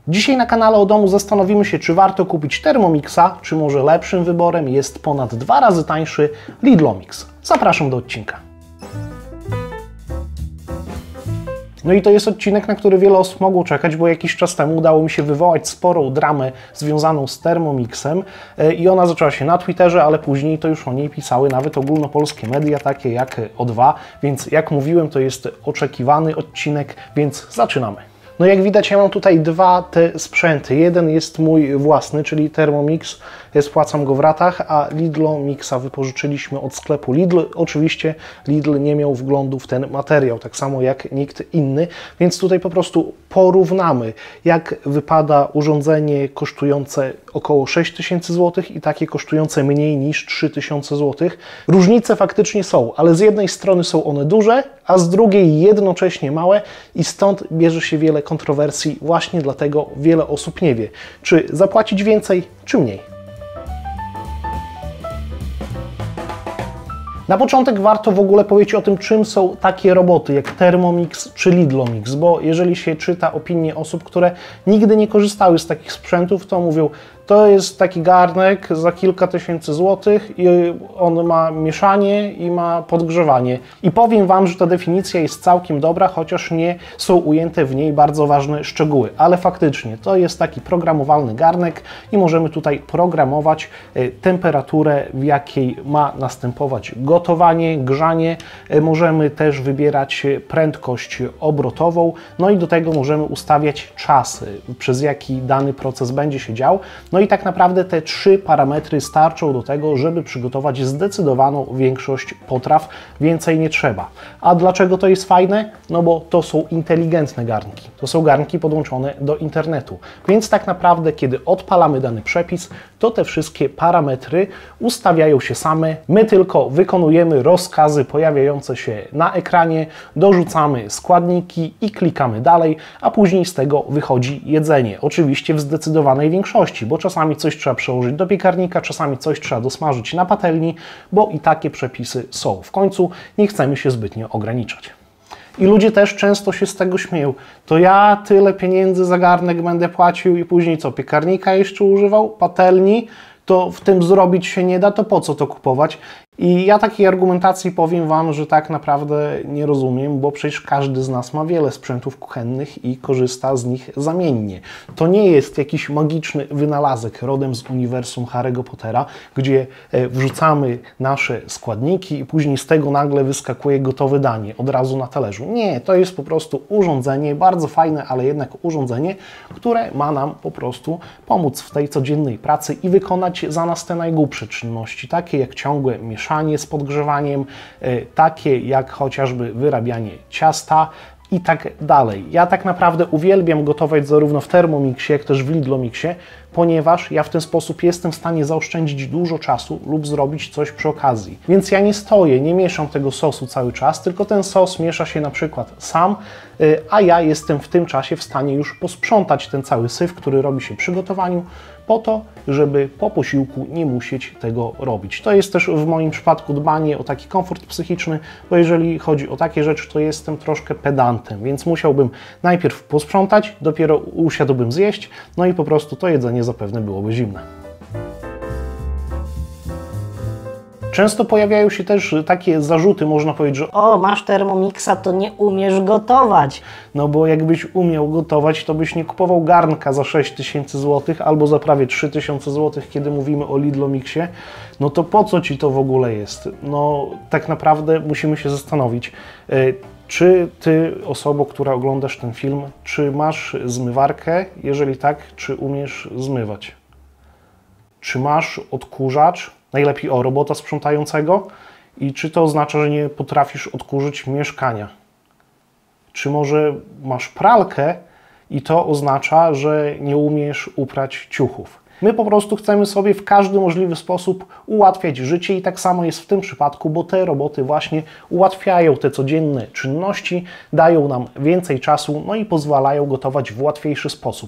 Dzisiaj na kanale o domu zastanowimy się, czy warto kupić Thermomixa, czy może lepszym wyborem jest ponad 2 razy tańszy Lidlomix. Zapraszam do odcinka. No i to jest odcinek, na który wiele osób mogło czekać, bo jakiś czas temu udało mi się wywołać sporą dramę związaną z Thermomixem i ona zaczęła się na Twitterze, ale później to już o niej pisały nawet ogólnopolskie media, takie jak O2, więc jak mówiłem, to jest oczekiwany odcinek, więc zaczynamy. No jak widać, ja mam tutaj dwa te sprzęty. Jeden jest mój własny, czyli Thermomix, spłacam go w ratach, a Lidlomixa wypożyczyliśmy od sklepu Lidl. Oczywiście Lidl nie miał wglądu w ten materiał, tak samo jak nikt inny, więc tutaj po prostu porównamy, jak wypada urządzenie kosztujące około 6000 zł i takie kosztujące mniej niż 3000 zł. Różnice faktycznie są, ale z jednej strony są one duże, a z drugiej jednocześnie małe i stąd bierze się wiele kontrowersji. Właśnie dlatego wiele osób nie wie, czy zapłacić więcej, czy mniej. Na początek warto w ogóle powiedzieć o tym, czym są takie roboty jak Thermomix czy Lidlomix, bo jeżeli się czyta opinie osób, które nigdy nie korzystały z takich sprzętów, to mówią, to jest taki garnek za kilka tysięcy złotych i on ma mieszanie i ma podgrzewanie. I powiem Wam, że ta definicja jest całkiem dobra, chociaż nie są ujęte w niej bardzo ważne szczegóły. Ale faktycznie to jest taki programowalny garnek i możemy tutaj programować temperaturę, w jakiej ma następować gotowanie, grzanie. Możemy też wybierać prędkość obrotową, no i do tego możemy ustawiać czas, przez jaki dany proces będzie się dział. No i tak naprawdę te 3 parametry starczą do tego, żeby przygotować zdecydowaną większość potraw. Więcej nie trzeba. A dlaczego to jest fajne? No bo to są inteligentne garnki. To są garnki podłączone do internetu. Więc tak naprawdę, kiedy odpalamy dany przepis, to te wszystkie parametry ustawiają się same. My tylko wykonujemy rozkazy pojawiające się na ekranie, dorzucamy składniki i klikamy dalej, a później z tego wychodzi jedzenie. Oczywiście w zdecydowanej większości, bo czasami coś trzeba przełożyć do piekarnika, czasami coś trzeba dosmażyć na patelni, bo i takie przepisy są. W końcu nie chcemy się zbytnio ograniczać. I ludzie też często się z tego śmieją. To ja tyle pieniędzy za garnek będę płacił i później co, piekarnika jeszcze używał, patelni, to w tym zrobić się nie da, to po co to kupować? I ja takiej argumentacji powiem Wam, że tak naprawdę nie rozumiem, bo przecież każdy z nas ma wiele sprzętów kuchennych i korzysta z nich zamiennie. To nie jest jakiś magiczny wynalazek rodem z uniwersum Harry'ego Pottera, gdzie wrzucamy nasze składniki i później z tego nagle wyskakuje gotowe danie od razu na talerzu. Nie, to jest po prostu urządzenie, bardzo fajne, ale jednak urządzenie, które ma nam po prostu pomóc w tej codziennej pracy i wykonać za nas te najgłupsze czynności, takie jak ciągłe mieszanie z podgrzewaniem, takie jak chociażby wyrabianie ciasta i tak dalej. Ja tak naprawdę uwielbiam gotować zarówno w Thermomixie, jak też w Lidlomixie, ponieważ ja w ten sposób jestem w stanie zaoszczędzić dużo czasu lub zrobić coś przy okazji. Więc ja nie stoję, nie mieszam tego sosu cały czas, tylko ten sos miesza się na przykład sam, a ja jestem w tym czasie w stanie już posprzątać ten cały syf, który robi się przy gotowaniu, po to, żeby po posiłku nie musieć tego robić. To jest też w moim przypadku dbanie o taki komfort psychiczny, bo jeżeli chodzi o takie rzeczy, to jestem troszkę pedantem, więc musiałbym najpierw posprzątać, dopiero usiadłbym zjeść, no i po prostu to jedzenie zapewne byłoby zimne. Często pojawiają się też takie zarzuty, można powiedzieć, że o, masz Thermomixa, to nie umiesz gotować. No bo jakbyś umiał gotować, to byś nie kupował garnka za 6000 zł albo za prawie 3000 zł, kiedy mówimy o Lidlomixie. No to po co Ci to w ogóle jest? No tak naprawdę musimy się zastanowić, czy Ty, osobo, która oglądasz ten film, czy masz zmywarkę? Jeżeli tak, czy umiesz zmywać? Czy masz odkurzacz? Najlepiej robota sprzątającego? I czy to oznacza, że nie potrafisz odkurzyć mieszkania? Czy może masz pralkę i to oznacza, że nie umiesz uprać ciuchów? My po prostu chcemy sobie w każdy możliwy sposób ułatwiać życie i tak samo jest w tym przypadku, bo te roboty właśnie ułatwiają te codzienne czynności, dają nam więcej czasu, no i pozwalają gotować w łatwiejszy sposób.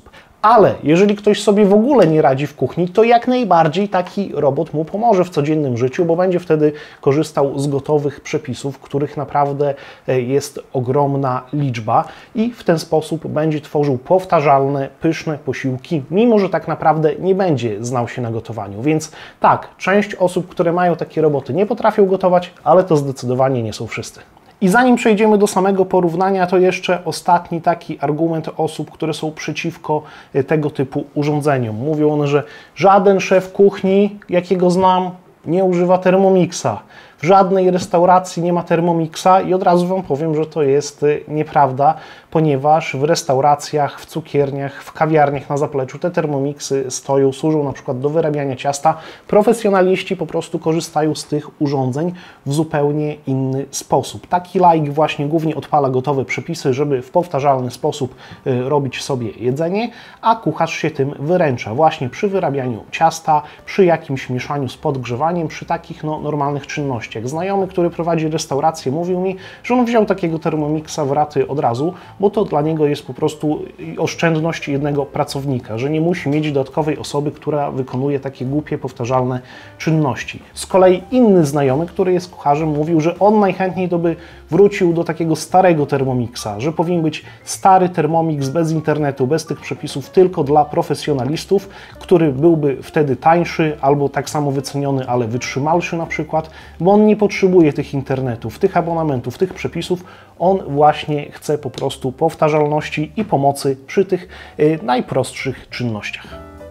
Ale jeżeli ktoś sobie w ogóle nie radzi w kuchni, to jak najbardziej taki robot mu pomoże w codziennym życiu, bo będzie wtedy korzystał z gotowych przepisów, których naprawdę jest ogromna liczba i w ten sposób będzie tworzył powtarzalne, pyszne posiłki, mimo że tak naprawdę nie będzie znał się na gotowaniu. Więc tak, część osób, które mają takie roboty, nie potrafią gotować, ale to zdecydowanie nie są wszyscy. I zanim przejdziemy do samego porównania, to jeszcze ostatni taki argument osób, które są przeciwko tego typu urządzeniom. Mówią one, że żaden szef kuchni, jakiego znam, nie używa Thermomixa. W żadnej restauracji nie ma Thermomixa i od razu Wam powiem, że to jest nieprawda, ponieważ w restauracjach, w cukierniach, w kawiarniach na zapleczu te Thermomixy stoją, służą na przykład do wyrabiania ciasta. Profesjonaliści po prostu korzystają z tych urządzeń w zupełnie inny sposób. Taki laik właśnie głównie odpala gotowe przepisy, żeby w powtarzalny sposób robić sobie jedzenie, a kucharz się tym wyręcza właśnie przy wyrabianiu ciasta, przy jakimś mieszaniu z podgrzewaniem, przy takich normalnych czynnościach. Znajomy, który prowadzi restaurację, mówił mi, że on wziął takiego Thermomixa w raty od razu, bo to dla niego jest po prostu oszczędność jednego pracownika, że nie musi mieć dodatkowej osoby, która wykonuje takie głupie, powtarzalne czynności. Z kolei inny znajomy, który jest kucharzem, mówił, że on najchętniej to by wrócił do takiego starego Thermomixa, że powinien być stary Thermomix bez internetu, bez tych przepisów, tylko dla profesjonalistów, który byłby wtedy tańszy albo tak samo wyceniony, ale wytrzymalszy na przykład, bo on nie potrzebuje tych internetów, tych abonamentów, tych przepisów. On właśnie chce po prostu powtarzalności i pomocy przy tych najprostszych czynnościach.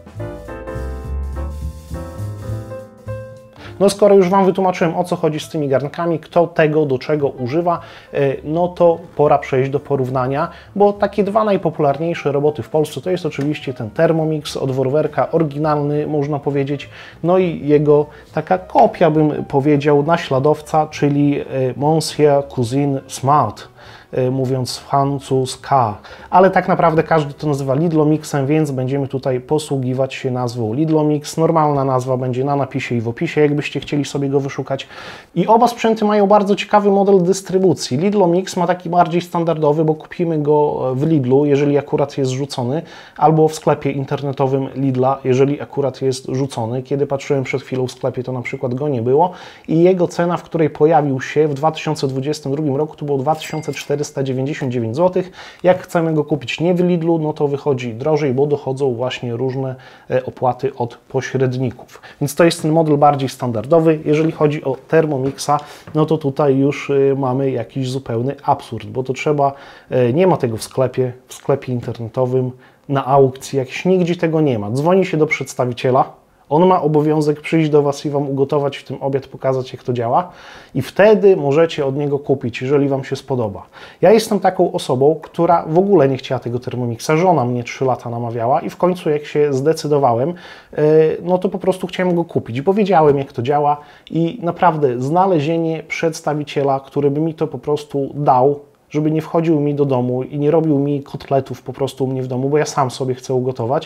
No skoro już Wam wytłumaczyłem, o co chodzi z tymi garnkami, kto tego do czego używa, no to pora przejść do porównania, bo takie dwa najpopularniejsze roboty w Polsce to jest oczywiście ten Thermomix od Vorwerka, oryginalny można powiedzieć, no i jego taka kopia, bym powiedział, naśladowca, czyli Monsieur Cuisine Smart, mówiąc francuska, ale tak naprawdę każdy to nazywa Lidlomixem, więc będziemy tutaj posługiwać się nazwą Lidlomix. Normalna nazwa będzie na napisie i w opisie, jakbyście chcieli sobie go wyszukać. I oba sprzęty mają bardzo ciekawy model dystrybucji. Lidlomix ma taki bardziej standardowy, bo kupimy go w Lidlu, jeżeli akurat jest rzucony, albo w sklepie internetowym Lidla, jeżeli akurat jest rzucony. Kiedy patrzyłem przed chwilą w sklepie, to na przykład go nie było i jego cena, w której pojawił się w 2022 roku, to było 2499 zł. Jak chcemy go kupić nie w Lidlu, no to wychodzi drożej, bo dochodzą właśnie różne opłaty od pośredników. Więc to jest ten model bardziej standardowy. Jeżeli chodzi o Thermomixa, no to tutaj już mamy jakiś zupełny absurd, bo to trzeba, nie ma tego w sklepie internetowym, na aukcji, jakś nigdzie tego nie ma. Dzwoni się do przedstawiciela, on ma obowiązek przyjść do Was i Wam ugotować w tym obiad, pokazać jak to działa i wtedy możecie od niego kupić, jeżeli Wam się spodoba. Ja jestem taką osobą, która w ogóle nie chciała tego Thermomixa. Żona mnie 3 lata namawiała i w końcu jak się zdecydowałem, no to po prostu chciałem go kupić, bo wiedziałem jak to działa i naprawdę znalezienie przedstawiciela, który by mi to po prostu dał, żeby nie wchodził mi do domu i nie robił mi kotletów po prostu u mnie w domu, bo ja sam sobie chcę ugotować,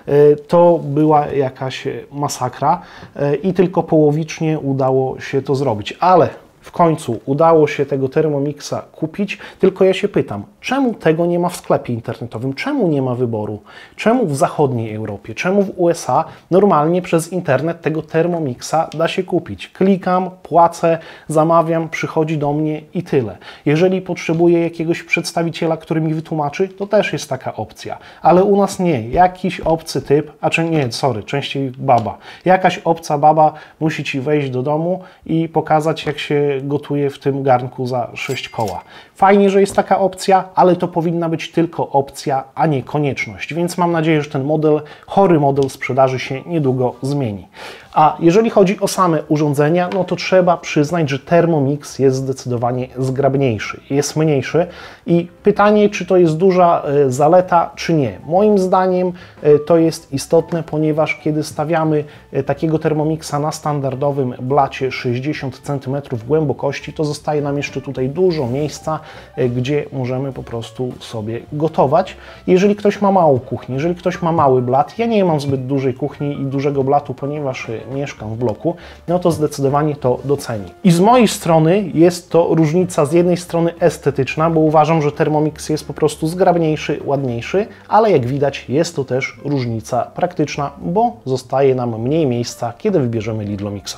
to była jakaś masakra i tylko połowicznie udało się to zrobić. Ale w końcu udało się tego Thermomixa kupić, tylko ja się pytam, czemu tego nie ma w sklepie internetowym? Czemu nie ma wyboru? Czemu w zachodniej Europie, czemu w USA normalnie przez internet tego Thermomixa da się kupić? Klikam, płacę, zamawiam, przychodzi do mnie i tyle. Jeżeli potrzebuję jakiegoś przedstawiciela, który mi wytłumaczy, to też jest taka opcja. Ale u nas nie. Jakiś obcy typ, częściej baba. Jakaś obca baba musi Ci wejść do domu i pokazać, jak się gotuje w tym garnku za 6 koła. Fajnie, że jest taka opcja, ale to powinna być tylko opcja, a nie konieczność. Więc mam nadzieję, że ten model, chory model sprzedaży się niedługo zmieni. A jeżeli chodzi o same urządzenia, no to trzeba przyznać, że Thermomix jest zdecydowanie zgrabniejszy, jest mniejszy i pytanie, czy to jest duża zaleta, czy nie. Moim zdaniem to jest istotne, ponieważ kiedy stawiamy takiego Thermomixa na standardowym blacie 60 cm głębokości, to zostaje nam jeszcze tutaj dużo miejsca, gdzie możemy po prostu sobie gotować. Jeżeli ktoś ma małą kuchnię, jeżeli ktoś ma mały blat, ja nie mam zbyt dużej kuchni i dużego blatu, ponieważ mieszkam w bloku, no to zdecydowanie to doceni. I z mojej strony jest to różnica z jednej strony estetyczna, bo uważam, że Thermomix jest po prostu zgrabniejszy, ładniejszy, ale jak widać jest to też różnica praktyczna, bo zostaje nam mniej miejsca, kiedy wybierzemy Lidlomixa.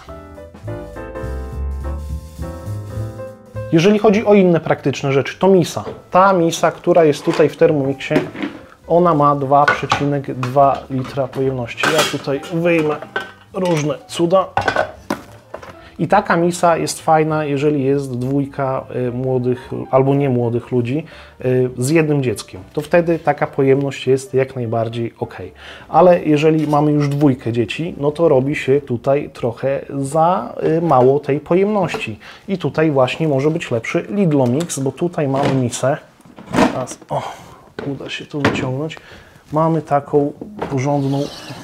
Jeżeli chodzi o inne praktyczne rzeczy, to misa. Ta misa, która jest tutaj w Thermomixie, ona ma 2,2 litra pojemności. Ja tutaj wyjmę różne cuda. I taka misa jest fajna, jeżeli jest dwójka młodych albo nie młodych ludzi z jednym dzieckiem. To wtedy taka pojemność jest jak najbardziej ok. Ale jeżeli mamy już dwójkę dzieci, no to robi się tutaj trochę za mało tej pojemności. I tutaj właśnie może być lepszy Lidlomix, bo tutaj mamy misę. Teraz, uda się to wyciągnąć. Mamy taką porządną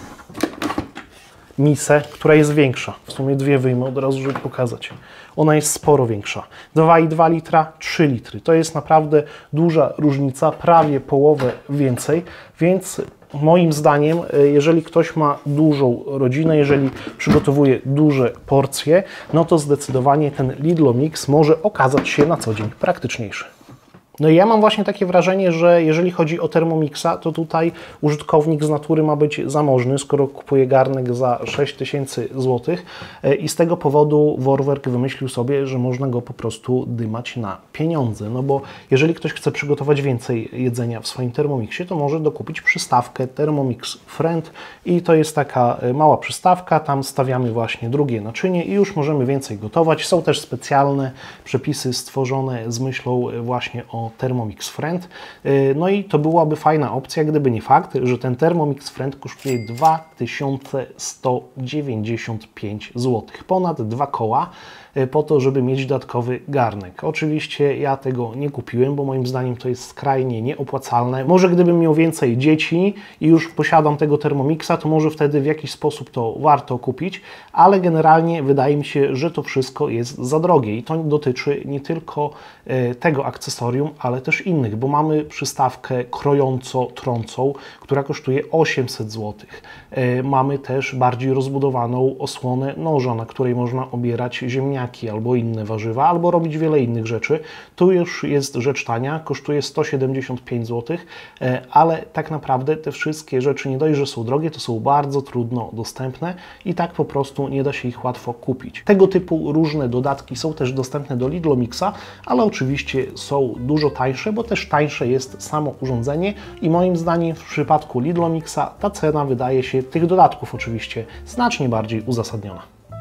misę, która jest większa. W sumie dwie wyjmę od razu, żeby pokazać. Ona jest sporo większa. 2,2 litra, 3 litry. To jest naprawdę duża różnica, prawie połowę więcej, więc moim zdaniem, jeżeli ktoś ma dużą rodzinę, jeżeli przygotowuje duże porcje, no to zdecydowanie ten Lidlomix może okazać się na co dzień praktyczniejszy. No i ja mam właśnie takie wrażenie, że jeżeli chodzi o Thermomixa, to tutaj użytkownik z natury ma być zamożny, skoro kupuje garnek za 6000 zł i z tego powodu Vorwerk wymyślił sobie, że można go po prostu dymać na pieniądze. No bo jeżeli ktoś chce przygotować więcej jedzenia w swoim Thermomixie, to może dokupić przystawkę Thermomix Friend i to jest taka mała przystawka, tam stawiamy właśnie drugie naczynie i już możemy więcej gotować. Są też specjalne przepisy stworzone z myślą właśnie o Thermomix Friend. No i to byłaby fajna opcja, gdyby nie fakt, że ten Thermomix Friend kosztuje 2195 zł. Ponad 2 koła po to, żeby mieć dodatkowy garnek. Oczywiście ja tego nie kupiłem, bo moim zdaniem to jest skrajnie nieopłacalne. Może gdybym miał więcej dzieci i już posiadam tego Thermomixa, to może wtedy w jakiś sposób to warto kupić, ale generalnie wydaje mi się, że to wszystko jest za drogie i to dotyczy nie tylko tego akcesorium, ale też innych, bo mamy przystawkę krojąco-trącą, która kosztuje 800 zł. Mamy też bardziej rozbudowaną osłonę noża, na której można obierać ziemniaki albo inne warzywa, albo robić wiele innych rzeczy. Tu już jest rzecz tania, kosztuje 175 zł, ale tak naprawdę te wszystkie rzeczy nie dość, że są drogie, to są bardzo trudno dostępne i tak po prostu nie da się ich łatwo kupić. Tego typu różne dodatki są też dostępne do Lidlomixa, ale oczywiście są dużo tańsze, bo też tańsze jest samo urządzenie i moim zdaniem w przypadku Lidlomixa ta cena wydaje się, tych dodatków oczywiście, znacznie bardziej uzasadniona.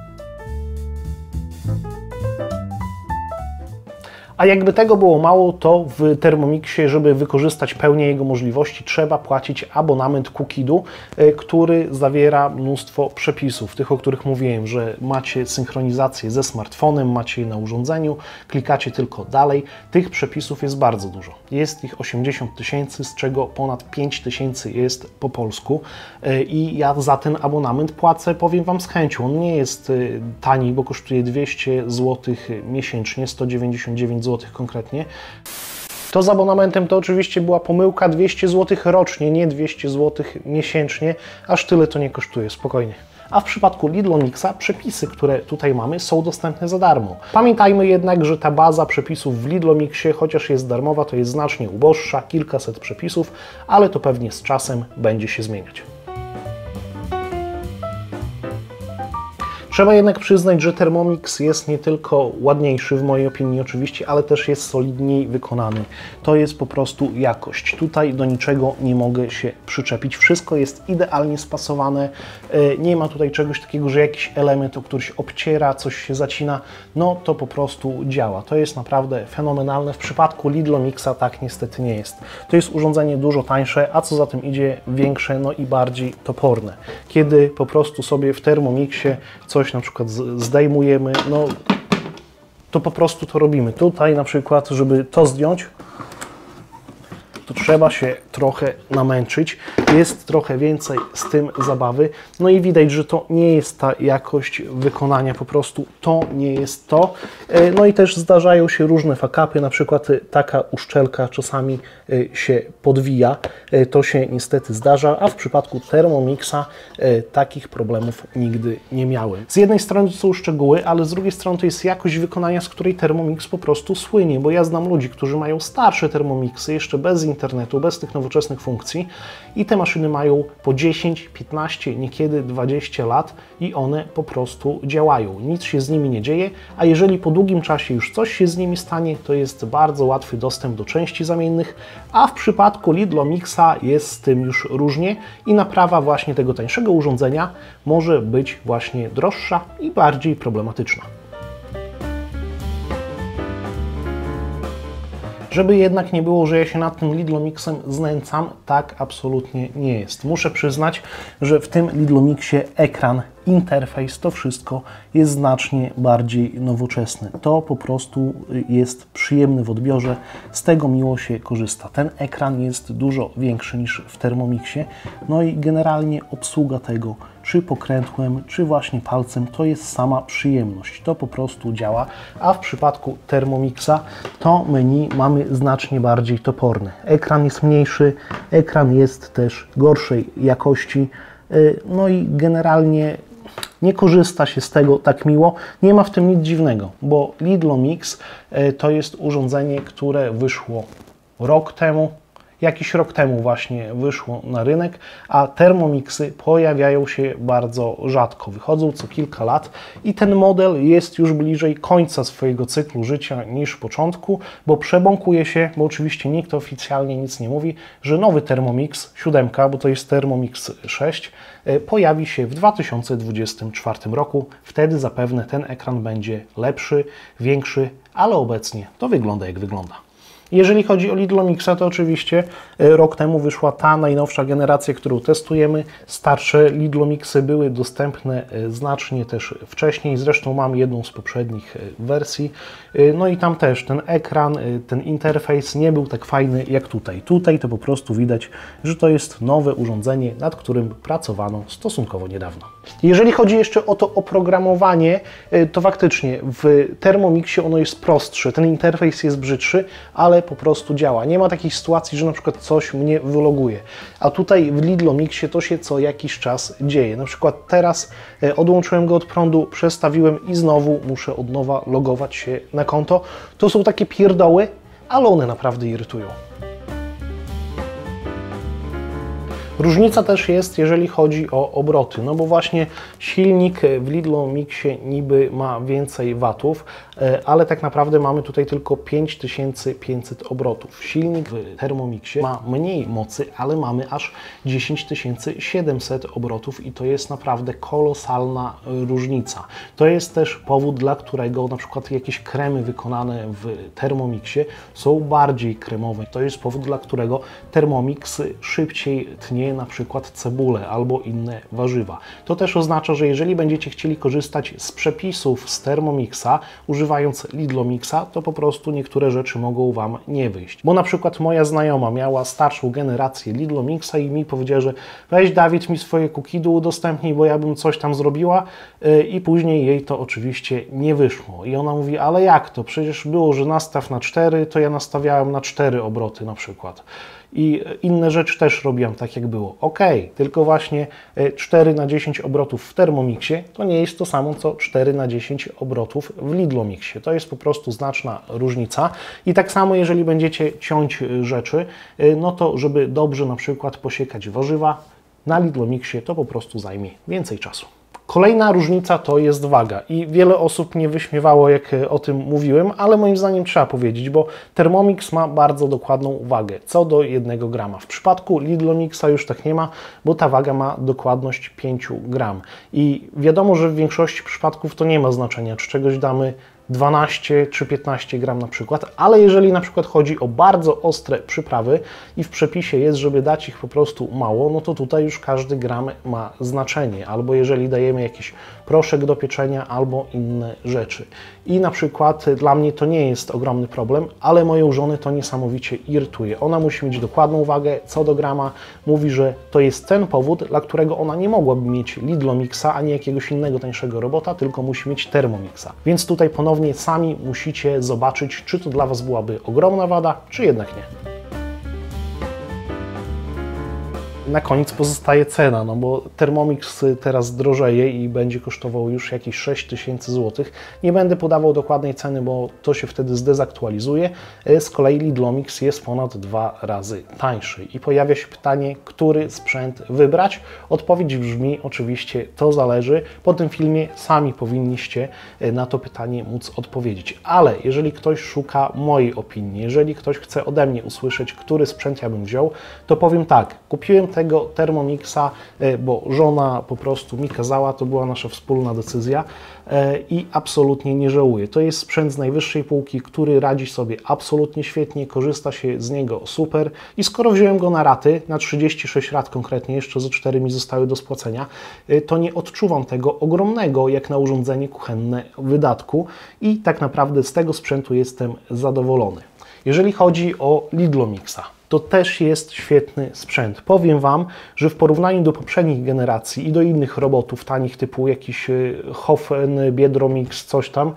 A jakby tego było mało, to w Thermomixie, żeby wykorzystać pełnię jego możliwości, trzeba płacić abonament Cookidu, który zawiera mnóstwo przepisów, tych, o których mówiłem, że macie synchronizację ze smartfonem, macie je na urządzeniu, klikacie tylko dalej. Tych przepisów jest bardzo dużo. Jest ich 80 000, z czego ponad 5 000 jest po polsku i ja za ten abonament płacę, powiem Wam z chęcią. On nie jest tani, bo kosztuje 200 zł miesięcznie, 199 zł konkretnie. To z abonamentem to oczywiście była pomyłka, 200 zł rocznie, nie 200 zł miesięcznie, aż tyle to nie kosztuje, spokojnie. A w przypadku Lidlomixa przepisy, które tutaj mamy, są dostępne za darmo. Pamiętajmy jednak, że ta baza przepisów w Lidlomixie, chociaż jest darmowa, to jest znacznie uboższa, kilkaset przepisów, ale to pewnie z czasem będzie się zmieniać. Trzeba jednak przyznać, że Thermomix jest nie tylko ładniejszy, w mojej opinii oczywiście, ale też jest solidniej wykonany. To jest po prostu jakość. Tutaj do niczego nie mogę się przyczepić. Wszystko jest idealnie spasowane. Nie ma tutaj czegoś takiego, że jakiś element o któryś obciera, coś się zacina. No to po prostu działa. To jest naprawdę fenomenalne. W przypadku Lidlomixa tak niestety nie jest. To jest urządzenie dużo tańsze, a co za tym idzie większe, no i bardziej toporne. Kiedy po prostu sobie w Thermomixie coś na przykład zdejmujemy, no to po prostu to robimy. Tutaj na przykład, żeby to zdjąć, to trzeba się trochę namęczyć. Jest trochę więcej z tym zabawy. No i widać, że to nie jest ta jakość wykonania, po prostu to nie jest to. No i też zdarzają się różne fuck-upy, na przykład taka uszczelka czasami się podwija. To się niestety zdarza, a w przypadku Thermomixa takich problemów nigdy nie miałem. Z jednej strony to są szczegóły, ale z drugiej strony to jest jakość wykonania, z której Thermomix po prostu słynie, bo ja znam ludzi, którzy mają starsze Thermomixy, jeszcze bez internetu, bez tych nowoczesnych funkcji i te maszyny mają po 10, 15, niekiedy 20 lat i one po prostu działają. Nic się z nimi nie dzieje, a jeżeli po długim czasie już coś się z nimi stanie, to jest bardzo łatwy dostęp do części zamiennych, a w przypadku Lidlomixa jest z tym już różnie i naprawa właśnie tego tańszego urządzenia może być właśnie droższa i bardziej problematyczna. Żeby jednak nie było, że ja się nad tym Lidlomixem znęcam, tak absolutnie nie jest. Muszę przyznać, że w tym Lidlomixie ekran, interfejs, to wszystko jest znacznie bardziej nowoczesne. To po prostu jest przyjemny w odbiorze, z tego miło się korzysta. Ten ekran jest dużo większy niż w Thermomixie, no i generalnie obsługa tego, czy pokrętłem, czy właśnie palcem, to jest sama przyjemność. To po prostu działa, a w przypadku Thermomixa to menu mamy znacznie bardziej toporne. Ekran jest mniejszy, ekran jest też gorszej jakości, no i generalnie nie korzysta się z tego tak miło. Nie ma w tym nic dziwnego, bo Lidlomix to jest urządzenie, które wyszło rok temu. Jakiś rok temu właśnie wyszło na rynek, a Thermomixy pojawiają się bardzo rzadko. Wychodzą co kilka lat i ten model jest już bliżej końca swojego cyklu życia niż początku, bo przebąkuje się, bo oczywiście nikt oficjalnie nic nie mówi, że nowy Thermomix 7, bo to jest Thermomix 6, pojawi się w 2024 roku. Wtedy zapewne ten ekran będzie lepszy, większy, ale obecnie to wygląda jak wygląda. Jeżeli chodzi o Lidlomixa, to oczywiście rok temu wyszła ta najnowsza generacja, którą testujemy. Starsze Lidlomixy były dostępne znacznie też wcześniej, zresztą mam jedną z poprzednich wersji. No i tam też ten ekran, ten interfejs nie był tak fajny jak tutaj. Tutaj to po prostu widać, że to jest nowe urządzenie, nad którym pracowano stosunkowo niedawno. Jeżeli chodzi jeszcze o to oprogramowanie, to faktycznie w Thermomixie ono jest prostsze, ten interfejs jest brzydszy, ale po prostu działa. Nie ma takiej sytuacji, że na przykład coś mnie wyloguje. A tutaj w Lidlomixie to się co jakiś czas dzieje. Na przykład teraz odłączyłem go od prądu, przestawiłem i znowu muszę od nowa logować się na konto. To są takie pierdoły, ale one naprawdę irytują. Różnica też jest, jeżeli chodzi o obroty, no bo właśnie silnik w Lidlomixie niby ma więcej watów, ale tak naprawdę mamy tutaj tylko 5500 obrotów. Silnik w Thermomixie ma mniej mocy, ale mamy aż 10700 obrotów i to jest naprawdę kolosalna różnica. To jest też powód, dla którego na przykład jakieś kremy wykonane w Thermomixie są bardziej kremowe. To jest powód, dla którego Thermomix szybciej tnie na przykład cebulę albo inne warzywa. To też oznacza, że jeżeli będziecie chcieli korzystać z przepisów z Thermomixa, używając Lidlomixa, to po prostu niektóre rzeczy mogą Wam nie wyjść. Bo na przykład moja znajoma miała starszą generację Lidlomixa i mi powiedziała, że weź Dawid mi swoje cookie'u udostępnij, bo ja bym coś tam zrobiła i później jej to oczywiście nie wyszło. I ona mówi, ale jak to? Przecież było, że nastaw na 4, to ja nastawiałem na 4 obroty na przykład. I inne rzeczy też robiłam tak, jak było. Ok, tylko właśnie 4 na 10 obrotów w Thermomixie to nie jest to samo, co 4 na 10 obrotów w Lidlomixie. To jest po prostu znaczna różnica. I tak samo, jeżeli będziecie ciąć rzeczy, no to żeby dobrze na przykład posiekać warzywa, na Lidlomixie to po prostu zajmie więcej czasu. Kolejna różnica to jest waga i wiele osób mnie wyśmiewało, jak o tym mówiłem, ale moim zdaniem trzeba powiedzieć, bo Thermomix ma bardzo dokładną wagę, co do 1 grama. W przypadku Lidlomixa już tak nie ma, bo ta waga ma dokładność 5 gram. I wiadomo, że w większości przypadków to nie ma znaczenia, czy czegoś damy 12 czy 15 gram na przykład, ale jeżeli na przykład chodzi o bardzo ostre przyprawy i w przepisie jest, żeby dać ich po prostu mało, no to tutaj już każdy gram ma znaczenie, albo jeżeli dajemy jakiś proszek do pieczenia, albo inne rzeczy. I na przykład dla mnie to nie jest ogromny problem, ale moją żonę to niesamowicie irytuje. Ona musi mieć dokładną wagę co do grama, mówi, że to jest ten powód, dla którego ona nie mogłaby mieć Lidlomixa, ani jakiegoś innego tańszego robota, tylko musi mieć Thermomixa. Więc tutaj ponownie sami musicie zobaczyć, czy to dla Was byłaby ogromna wada, czy jednak nie. Na koniec pozostaje cena, no bo Thermomix teraz drożeje i będzie kosztował już jakieś 6000 zł. Nie będę podawał dokładnej ceny, bo to się wtedy zdezaktualizuje. Z kolei Lidlomix jest ponad 2 razy tańszy. I pojawia się pytanie, który sprzęt wybrać? Odpowiedź brzmi oczywiście, to zależy. Po tym filmie sami powinniście na to pytanie móc odpowiedzieć. Ale jeżeli ktoś szuka mojej opinii, jeżeli ktoś chce ode mnie usłyszeć, który sprzęt ja bym wziął, to powiem tak, kupiłem tego Thermomixa, bo żona po prostu mi kazała, to była nasza wspólna decyzja i absolutnie nie żałuję. To jest sprzęt z najwyższej półki, który radzi sobie absolutnie świetnie, korzysta się z niego super i skoro wziąłem go na raty, na 36 rat konkretnie, jeszcze ze 4 mi zostały do spłacenia, to nie odczuwam tego ogromnego, jak na urządzenie kuchenne, wydatku i tak naprawdę z tego sprzętu jestem zadowolony. Jeżeli chodzi o Lidlomixa, to też jest świetny sprzęt. Powiem Wam, że w porównaniu do poprzednich generacji i do innych robotów tanich typu jakiś Hofen, Biedromix, coś tam,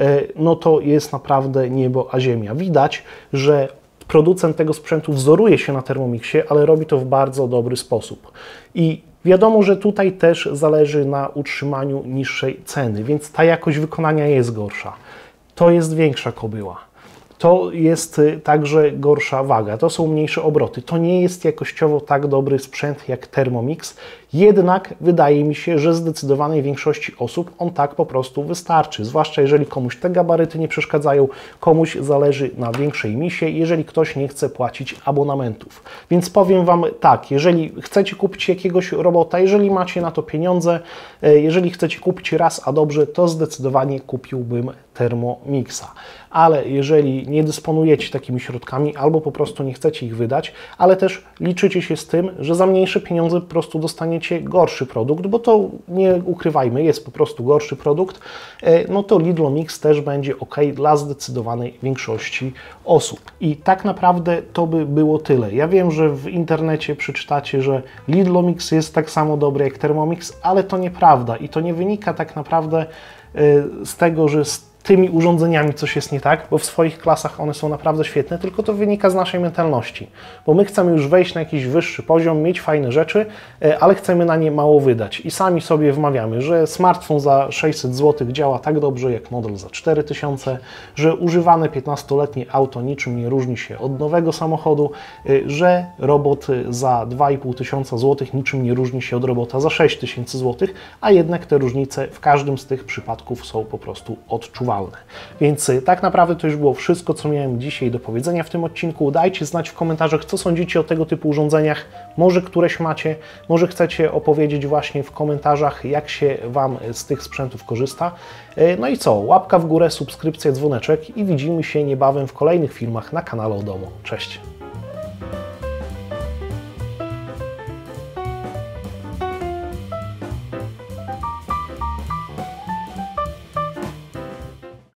no to jest naprawdę niebo a ziemia. Widać, że producent tego sprzętu wzoruje się na Thermomixie, ale robi to w bardzo dobry sposób. I wiadomo, że tutaj też zależy na utrzymaniu niższej ceny, więc ta jakość wykonania jest gorsza. To jest większa kobyła. To jest także gorsza waga, to są mniejsze obroty. To nie jest jakościowo tak dobry sprzęt jak Thermomix, jednak wydaje mi się, że zdecydowanej większości osób on tak po prostu wystarczy. Zwłaszcza jeżeli komuś te gabaryty nie przeszkadzają, komuś zależy na większej misie, jeżeli ktoś nie chce płacić abonamentów. Więc powiem Wam tak, jeżeli chcecie kupić jakiegoś robota, jeżeli macie na to pieniądze, jeżeli chcecie kupić raz a dobrze, to zdecydowanie kupiłbym Thermomixa. Ale jeżeli nie dysponujecie takimi środkami albo po prostu nie chcecie ich wydać, ale też liczycie się z tym, że za mniejsze pieniądze po prostu dostaniecie gorszy produkt, bo to nie ukrywajmy, jest po prostu gorszy produkt, no to Lidlomix też będzie ok dla zdecydowanej większości osób. I tak naprawdę to by było tyle. Ja wiem, że w internecie przeczytacie, że Lidlomix jest tak samo dobry jak Thermomix, ale to nieprawda i to nie wynika tak naprawdę z tego, że z tymi urządzeniami coś jest nie tak, bo w swoich klasach one są naprawdę świetne, tylko to wynika z naszej mentalności. Bo my chcemy już wejść na jakiś wyższy poziom, mieć fajne rzeczy, ale chcemy na nie mało wydać. I sami sobie wmawiamy, że smartfon za 600 zł działa tak dobrze jak model za 4000, że używane 15-letnie auto niczym nie różni się od nowego samochodu, że robot za 2500 zł niczym nie różni się od robota za 6000 zł, a jednak te różnice w każdym z tych przypadków są po prostu odczuwalne. Więc tak naprawdę to już było wszystko, co miałem dzisiaj do powiedzenia w tym odcinku. Dajcie znać w komentarzach, co sądzicie o tego typu urządzeniach. Może któreś macie, może chcecie opowiedzieć właśnie w komentarzach, jak się Wam z tych sprzętów korzysta. No i co? Łapka w górę, subskrypcja, dzwoneczek i widzimy się niebawem w kolejnych filmach na kanale o domu. Cześć!